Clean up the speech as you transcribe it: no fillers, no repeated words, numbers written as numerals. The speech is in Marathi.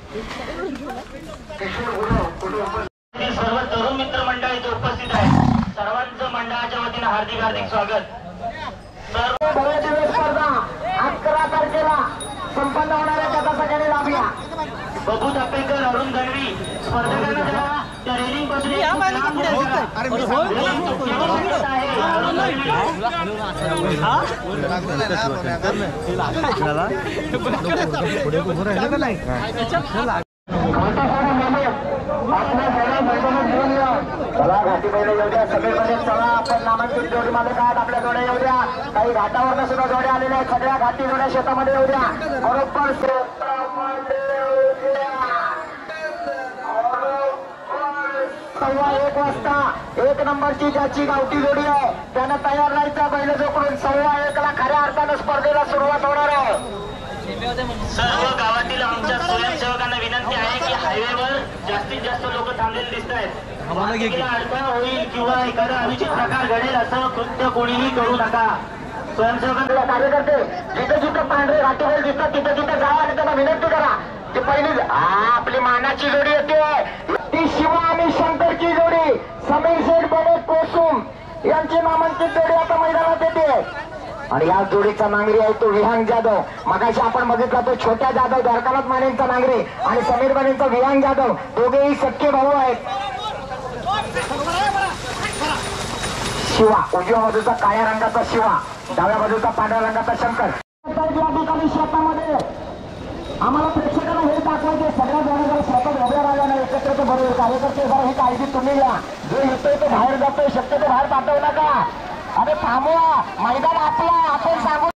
सर्व तरुण मित्र मंडळ इथे उपस्थित आहे. सर्वांचं मंडळाच्या वतीने हार्दिक हार्दिक स्वागत. भव्य स्पर्धा 11 तारखेला संपन्न होणाऱ्या त्याचा सगळ्यांनी लाभ घ्या. बबू तापेकर, अरुण गणवी स्पर्धकांना जरा त्या रेलिंग पासून चला घाटी पहिले येऊ द्या. सगळीकडे चला. आपण नामांकित जोडी मालक आहात. आपल्या जोड्या येऊ द्या. काही घाटावरनं सुद्धा जोड्या आलेल्या आहेत. सगळ्या घाटी जोड्या शेतामध्ये येऊ द्या. बरोबर 1:15 वाजता 1 नंबरची ज्याची गावठी जोडी आहे त्यानं तयार राहायचा. बैल जोकडून 1:15 खऱ्या अर्थानं स्पर्धेला सुरुवात होणार आहे. सर्व गावातील आमच्या स्वयंसेवकांना विनंती आहे की हायवेवर जास्तीत जास्त लोक थांबलेले दिसत आहेत. अडथळा होईल किंवा एखादा अनुचित प्रकार घडेल असं कृत्य कोणीही करू नका. स्वयंसेवकांना कार्यकर्ते जिथे जिथे पांढरे घाटीवर दिसतात तिथे तिथे जावा आणि त्यांना विनंती करा की पहिली आपली मानाची जोडी येते. ती शिवा आणि शंकरची जोडी समीर शेठ बने कोसुम यांची नामांकित जोडी आता मैदानात येते. आणि या जोडीचा नांगरी आहे तो विहांग जाधव. मगाशी आपण बघितला तो छोट्या जाधव द्वारकानाथ मानेंचा नांगरी आणि समीर बनेंचा विहांग जाधव दोघेही सख्खे भाऊ आहेत. शिवा उजव्या बाजूचा काळ्या रंगाचा शिवा, डाव्या बाजूचा पांढऱ्या रंगाचा शंकर. या ठिकाणी शेतामध्ये आम्हाला प्रेक्षकांना हे दाखवायचे सगळ्या जोड्या स्वतः उभ्या राहिल्या एकत्र बरोबर कार्यकर्ते जरा ही काळजी तुम्ही घ्या. जो येतोय तो बाहेर जातोय शक्यतो बाहेर पाठवू नका. अरे थांबवा. मैदान आपला आपण सांगू